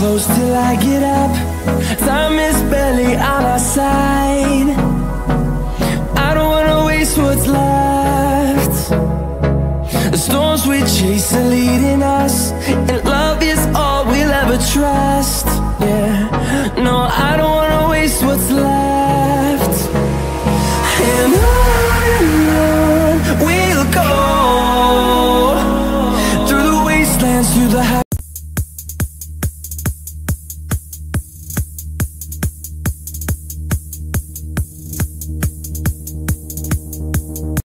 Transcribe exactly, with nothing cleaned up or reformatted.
close till I get up. Time is barely on our side. I don't wanna waste what's left. The storms we chase are leading us, and love is all we'll ever trust. Yeah, no, I don't wanna waste what's left.